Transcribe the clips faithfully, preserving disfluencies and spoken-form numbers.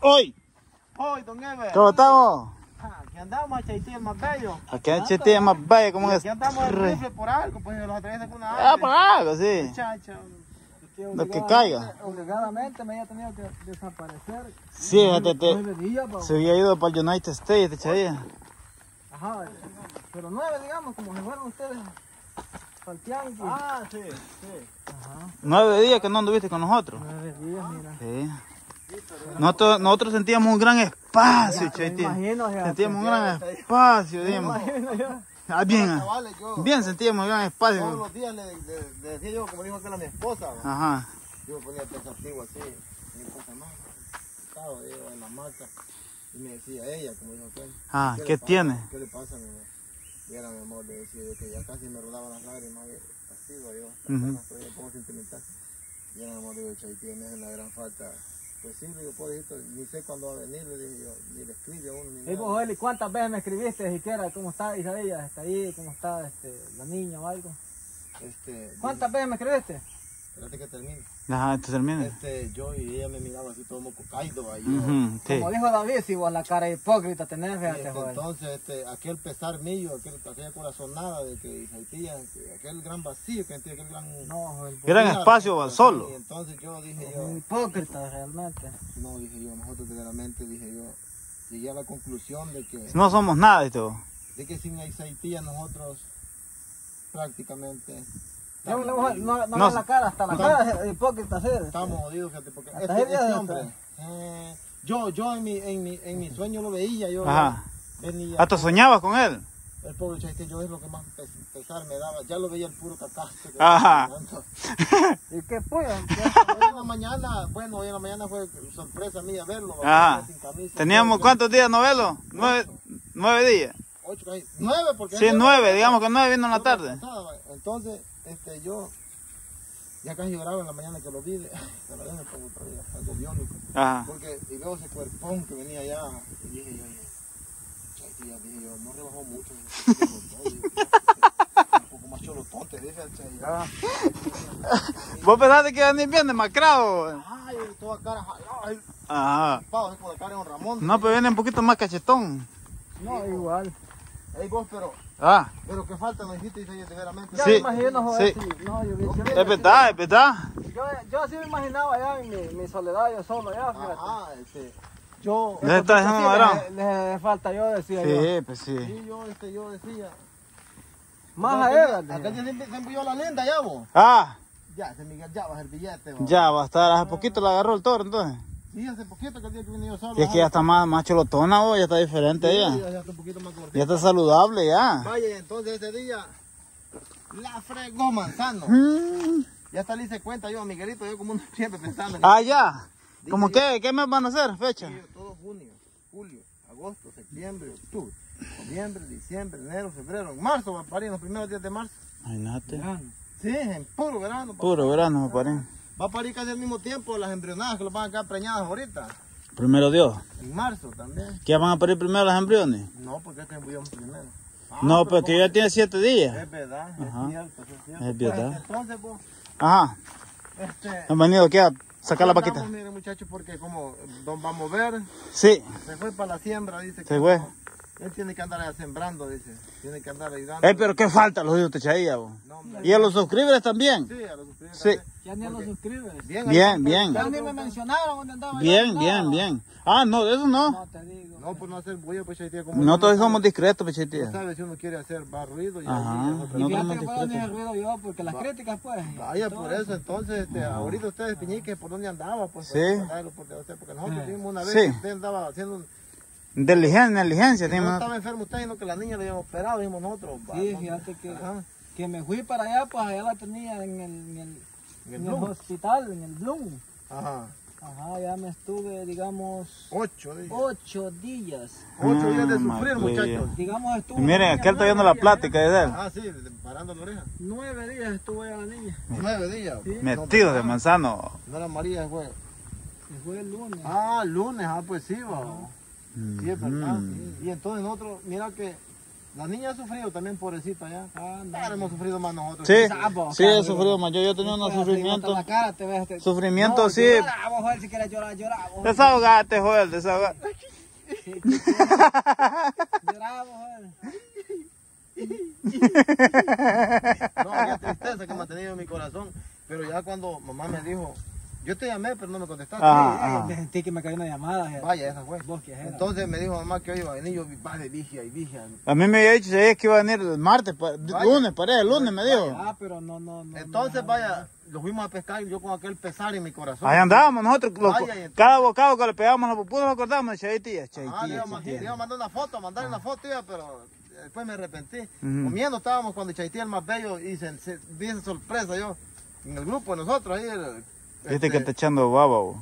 Hoy. Hoy, don Ever. ¿Cómo estamos? Aquí andamos, Chaití, el más bello. Aquí en Chaití es más bello, como es. Aquí andamos en rifle por algo, pues los atraviesa con una Ah, arte. por algo, sí. Muchacha. Lo que caiga. Obligadamente me había tenido que desaparecer. Sí, fíjate, te, Nueve días, pa. se había ido para el United States, este chaval. Ajá, pero nueve, digamos, como se fueron ustedes para el tianguis. Ah, sí, sí. Ajá, Nueve días que no anduviste con nosotros. nueve días, mira. Sí. Nosotros, nosotros sentíamos un gran espacio, Me Chaití. imagino, ya. Sentíamos un gran espacio, Me digamos. imagino yo. Ah, bien, ah. Chavales, yo bien sentíamos un gran todos espacio. los días le, le, le decía yo, como dijo que era mi esposa, ¿va? Ajá. Yo me ponía pensativo así, mi esposa más, estaba yo en la marca y me decía ella, como dijo aquel. Ah, le ¿qué pasa? tiene? ¿Qué le pasa, mi amor? Y era mi amor, le decía yo que ya casi me rodaban las lágrimas, yo, así, va yo, Ujú. estoy un poco sentimental. Y era mi amor, digo, Chaití, me hace una gran falta. Pues sí, le digo, pobrecito, ni sé cuándo va a venir, le dije yo, ni le escribe a uno, ni Y nada. vos, Eli, ¿cuántas veces me escribiste siquiera? ¿Cómo está Isabella? ¿Está ahí? ¿Cómo está este, la niña o algo? Este, ¿Cuántas veces me escribiste? Espérate que termine. Ajá, te termina. Este, yo y ella me miraba así todo moco caído ahí. Ujú, sí. Como dijo David, si vos la cara hipócrita tenés, Y, fíjate, este, joder. entonces, este, aquel pesar mío, aquel, aquella corazonada de que Haitía, que aquel gran vacío que sentía, aquel gran... No, joder. Gran espacio, va, solo. Y entonces yo dije Un yo, hipócrita realmente. no, dije yo, nosotros verdaderamente, dije yo, llegué a la conclusión de que, No somos nada, esto. de que sin Haitía nosotros prácticamente... No, no, no, no, No, no la cara, hasta la no, cara es hipócrita, sí. Estamos jodidos, fíjate, porque Hasta este, ese día este de hombre, estar. eh, yo, yo en mi, en mi, en mi sueño lo veía, yo Ajá. venía, Hasta soñabas con él. el pobre Chaití, yo es lo que más pes- pesar me daba, ya lo veía el puro cacaste. que Ajá. estaba caminando. ¿Y qué pues? Hoy en la mañana, bueno, hoy en la mañana fue sorpresa mía verlo, Ajá. sin camisa. Teníamos Yo- cuántos días, novelo? Nueve, nueve días. Ocho, casi- nueve, porque... Sí, él- nueve, digamos que nueve vino en la Yo tarde. pasaba, entonces, este, yo ya casi lloraba en la mañana que lo vi, de, de la me pongo otra vez, algo biónico, Ajá. porque y veo ese cuerpón que venía allá, y dije yo, Chaití, ya dije yo, no rebajó mucho, un poco más cholotote, dije al Chaití, ya. ¿Vos pensaste que iba a venir bien demacrado? Ay, toda cara jalada, Ajá. pavo, es como la cara de un Ramón. No, pero viene un poquito más cachetón. No, igual. Ey, vos, pero, Ah, pero qué falta nos dijiste, dice severamente. Ya Sí, me imagino, joder, sí. si- no, yo, yo, es verdad, es verdad. yo, yo así me imaginaba allá en mi, mi soledad, yo solo allá, fíjate. Ajá, este, yo, ¿Le estás dejando Sí, ladrón? le, le- le falta yo, decía yo. Sí, pues sí. sí, yo, este, yo decía. Más Acá a él, Acá ya se, se envió la lenda, ya vos. Ah, Ya, ese Miguel, ya baja el billete, vos. ya va a estar, hace poquito la agarró el toro entonces. Sí, hace poquito que el día que vine yo solo. Y es que ya está más, más cholotona, vos, ya está diferente Sí, ella. ya, ya está un poquito más gordito. Ya está saludable ya. Vaya, y entonces ese día, la fregó Manzano. Mm. Ya hasta le hice cuenta yo a Miguelito, yo como uno siempre pensando. en Ah, ya. ¿Cómo Dije qué? ¿Qué mes van a hacer? Fecha. Sí, todo junio, julio, agosto, septiembre, octubre, noviembre, diciembre, enero, febrero, en marzo va a parir, en los primeros días de marzo. Imagínate. Sí, en puro verano. Puro verano, me parece. Va a parir casi al mismo tiempo las embrionadas que los van a quedar preñadas ahorita. Primero Dios. En marzo también. ¿Qué van a parir primero las embriones? No, porque este embrión primero. Ah, No, pero pero que ya tiene siete días. Es verdad, Ajá. es cierto, eso es cierto. Es verdad. Pues, entonces, pues, Ajá. este... Han venido aquí a sacar la andamos, vaquita. Mire, muchachos, porque como don va a mover, Sí, se fue para la siembra, dice que... se fue. no, él tiene que andar allá sembrando, dice. Tiene que andar ayudando. Eh, pero qué falta los hijos de Chaía, vos. No, hombre. Y a los suscriptores también. Sí, a los suscriptores Sí. también. Ya ni a los Porque- suscribes. Bien, Bien, ahí- bien. Ya ni me mencionaron dónde andaba yo, Bien, nada. bien, bien. Ah, no, de eso no. No te digo. No, por no hacer bulla, pues Chaitía, como... Nosotros uno somos sabe- discretos, No Pechitía. sabe si uno quiere hacer más ruido y Ajá, ahí es otra Y no cosa. fíjate que tenemos puedo ni discreto. el ruido yo, porque las críticas, pues. Vaya, todo por eso, entonces, este, ahorita ustedes piñiques por dónde andaba, pues, Sí. para saberlo, porque, o sea, porque nosotros Sí. vimos una vez Sí. que usted andaba haciendo, un- Diligencia, negligencia, que no tenemos. estaba enfermo usted, sino que la niña le habíamos operado, dijimos nosotros. va, Sí, no, fíjate que, Ajá. que me fui para allá, pues allá la tenía en el, en el, En el en el Bloom. hospital, en el Bloom. Ajá. Ajá, ya me estuve, digamos, Ocho, dije. ocho días. Ocho días de Ah, sufrir, María. muchachos. Digamos, estuve. Y miren, la niña aquel está viendo nueve la días, plática de él. Ah, sí, de- parando la oreja. Nueve días estuve allá la niña. Nueve días. Sí. Metido No, de manzano. No era María, fue. Se fue el lunes. Ah, lunes, ah, pues sí, va. Sí, es verdad. Mm. sí. Y entonces nosotros, mira que La niña ha sufrido también, pobrecita ya. Ah, no. Claro, hemos sufrido más nosotros. Sí, Sabo, sí, he cabrón. sufrido más. Yo, yo he tenido unos Después, sufrimientos. en la cara te ves, te- Sufrimiento, No, sí. Llora, vos, Joel, si quieres llorar, llorar. vos, Joel. Desahogate, Joel, desahogate. Sí, sí, sí. Llorar, vos, Joel. No, qué tristeza que me ha tenido en mi corazón. Pero ya cuando mamá me dijo, yo te llamé, pero no me contestaste. Ah, Ay, ah. me sentí que me cayó una llamada. eh. Vaya, esa fue. Vos, ¿qué era? Entonces me dijo mamá que hoy iba a venir, yo vale, vigia y vigia. A mí me había dicho que iba a venir el martes, pa- Vaya. lunes, parece, el lunes me dijo. Ah, pero no, no, no. Entonces, no, vaya, lo fuimos a pescar y yo con aquel pesar en mi corazón. Ahí andábamos nosotros, los- Vaya, y entonces- cada bocado que le pegábamos a los pupudos nos acordamos de Chaitía, Ah, le Chaitía, iba, a ma- le iba a Chaitía. mandar una foto, mandar una foto, iba, pero después me arrepentí. Ujú. Comiendo estábamos cuando Chaitía el más bello y se, se, vi esa sorpresa yo en el grupo de nosotros ahí. El, Viste este, que está echando baba, vos.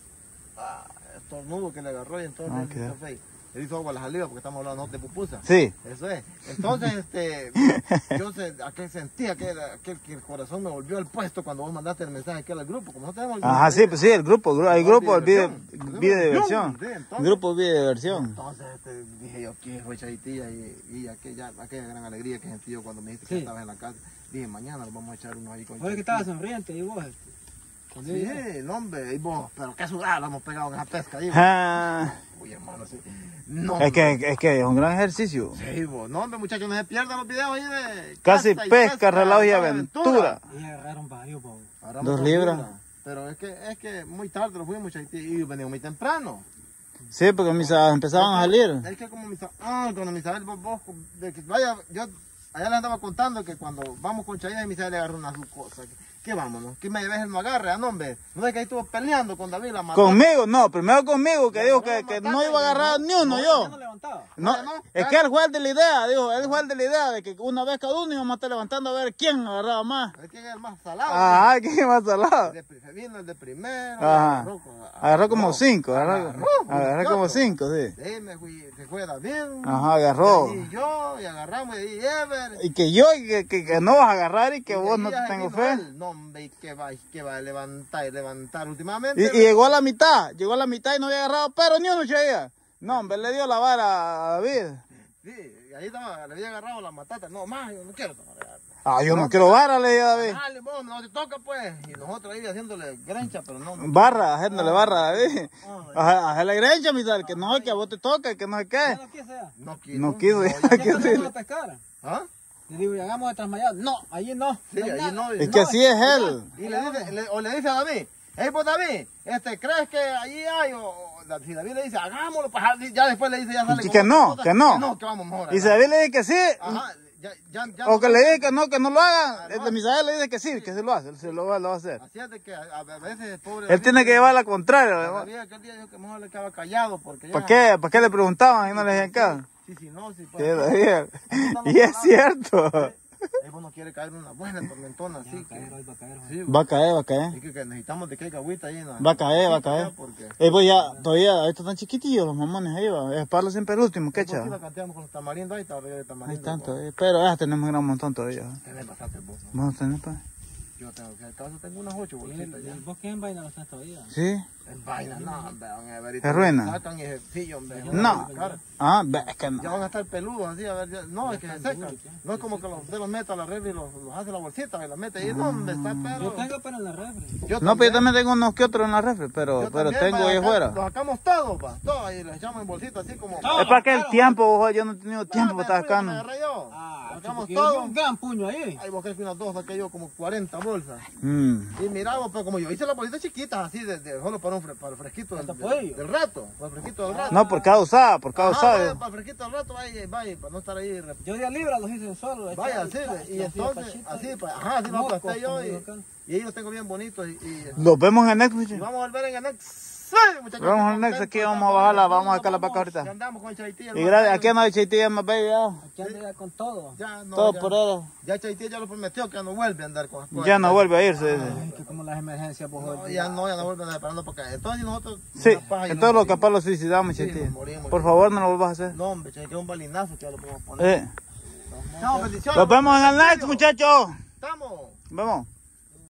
ah, estornudo que le agarró y entonces Ah, él, qué. entonces, él hizo agua a la saliva porque estamos hablando de pupusa. Sí. Eso es. Entonces, este, yo se, aquel sentía que, aquel, que el corazón me volvió al puesto cuando vos mandaste el mensaje aquel al grupo. Como no tenemos el Ajá, grupo, sí, pues sí, el grupo, el gru- el grupo, el video, Diversión. video de diversión. Sí, entonces- El grupo video de diversión. Entonces este, dije yo, ¿qué fue Chaitía? Y, y aquella, aquella gran alegría que sentí yo cuando me dijiste que Sí. estabas en la casa. Dije, mañana nos vamos a echar uno ahí con Oye, que Chaitía. estaba sonriente y vos. Este. Cuando yo llegué. Sí, no hombre, y vos, pero qué sudado lo hemos pegado en esa pesca ahí. vos. Ah, Uy, hermano, sí. No, es que, es que es un gran ejercicio. sí, vos. No, hombre, muchachos, no se pierdan los videos ahí de Casi caza y pesca, relajo y de aventura. Y agarraron varios, vos. Agarramos Dos libras. Pero es que, es que muy tarde lo fuimos, Chaitía, y venimos muy temprano. Sí, porque mis ah, empezaban a salir. Es que como mis, ah, cuando Misael, vos, vos, de que vaya, yo allá les andaba contando que cuando vamos con Chaitía y Misael le agarró una su cosa. Que, que vámonos, que me dejes no agarre, ah, no, hombre. No es que ahí estuvo peleando con David, la mató. Conmigo, no, primero conmigo, que No, dijo no, que, que no, no iba a agarrar ni uno Ya yo. no levantaba. No, No, no, es ya. que él fue el de la idea, dijo, él fue el de la idea de que una vez cada uno íbamos a estar levantando a ver quién agarraba más. Es que es el más salado. Ajá, ¿quién más salado? El de, pri- vino el de primero. Ajá. Agarró, con- Agarró como cinco, agarró, Agarró, agarró como muchacho. cinco, sí. De ahí me fui, se fue David. Ajá, agarró. Y yo, y agarramos, y Ever. Y que yo, y que, que, que no vas a agarrar y que Y vos de no ahí te ya tengo vino fe. él. No, hombre, y que va, y que va a levantar y levantar últimamente. Y, y llegó a la mitad, llegó a la mitad y no había agarrado, pero ni uno cheía. No, hombre, le dio la vara a David. Sí, y ahí estaba, le había agarrado la matata. No, más, yo no quiero tomar. Ah, yo no quiero vara, le dije a David. Dale, vos, no te toca, pues. Y nosotros ahí haciéndole grancha, pero no. no. Barra, haciéndole barra a David. Ah, Ajá, hacerle grencia, mi tal, que no, que a vos te toca, que no sé Ya qué. no quise ya. No quiso. No quiso, ya ya- Ya que cuando sí. vamos a pescar. ¿Ah? Le digo, llegamos de Trasmayado. No, allí no. Sí, no hay ahí nada. no. Es que así es él. Y le dice, le- o le dice a David, hey, pues David, este, ¿crees que allí hay? O, o- si David le dice, hagámoslo, pues ya después le dice, ya sale Que con no, otra cosa, que no. Que no, que vamos mejor. Y si David le dice que sí, Ajá, ya, ya, ya. o que le dice que no, que no lo haga, Ah, el no. de Misael le dice que sí, que se lo hace, él se lo va, lo va a hacer. Así es de que a, a veces el pobre. Él tiene que llevar la contraria. David aquel día dijo que mejor le quedaba callado porque ya. ¿Para qué? ¿Para qué le preguntaban y no le decían caso? Sí, sí, no, sí. Sí, pues, David. no, Y es no, cierto. Él no quiere caer una buena tormentona así. Va a Que, caer, hoy va a caer. sí, Va a caer, va a caer. y que, que necesitamos de que haya agüita ahí. En la, Va a caer, va a caer. Porque. Eh, pues ya, todavía, ahorita están chiquitillos los mamones ahí, va. Es Pablo siempre el último, ¿qué Pues sí, la chaval? canteamos con los tamarindos ahí, está arriba de Ahí tamarindo. están pues. todavía. Pero ya tenemos un gran montón todavía. Tenés bastante vos, ¿no? Vamos a tener, pues. Yo tengo que, acaso tengo unas ocho bolsitas ya. ¿Y vos qué en vaina los tenés todavía? ¿Sí? En vaina, no, hombre, van a ver. y ¿Se arruina? Sacan y se pillan, hombre. No. Claro. Ah, ve, es que Ya no. van a estar peludos así, a ver, ya- no, es que se secan. duros, ya. No es como que los, usted los mete a la red y los, los hace la bolsita y la mete ahí, no, hombre, está Yo pero. tengo pero en la refri. Yo No, pero yo también tengo unos que otros en la refri, pero, yo pero también, tengo va, ahí acá- afuera. Los sacamos todos, pa, todos, y les echamos en bolsita así como. Todo. Es para que el claro. tiempo, ojo, yo no he tenido tiempo No, para estar después me sacando. agarré yo. Ah, Sacamos porque yo vi todo. un gran puño ahí. Ahí vos crees que unas dos saqué yo como cuarenta bolsas. Mm. Y miramos, pero como yo hice las bolsitas chiquitas, así, de, de- solo para, un fre- para el fresquito del, ¿Hasta del, pollo? del rato. Para el fresquito del rato. No, por cada usada, por cada Ajá, usada. vaya, para el fresquito del rato, vaya, vaya, para no estar ahí. rep- Yo de a libra los hice solo. le Vaya, echaba así, el y plástico, entonces, pachito, así, y- pues, ajá, así lo mocos, aplasté yo como y, digo acá. y ahí los tengo bien bonitos. Y, y, Los vemos en el next, y muchachos. vamos a volver en el next. Sí, muchachos, Vamos al qué next, contento, aquí vamos a estamos, bajarla, vamos a vamos, sacar la vaca vamos, ahorita. ya andamos con Chaití. el Y más gracias, bello. aquí anda Chaití, más baby, ya. Aquí anda ya con todo. Ya, no, Todo ya, por él. ya Chaití ya lo prometió que ya no vuelve a andar con las cosas. Ya no vuelve a irse. dice. Ay, que como las emergencias, vos. No, ya no, ya no vuelve a andar parando para acá. Entonces nosotros. Sí, una paja y entonces nos lo capaz lo suicidamos, Sí, Chaití. nos morimos. Por favor, no lo vuelvas a hacer. No, hombre, Chaití, un balinazo que ya lo podemos poner. Eh. No, bendiciones. Nos vemos en el next, muchachos. Estamos. Vemos.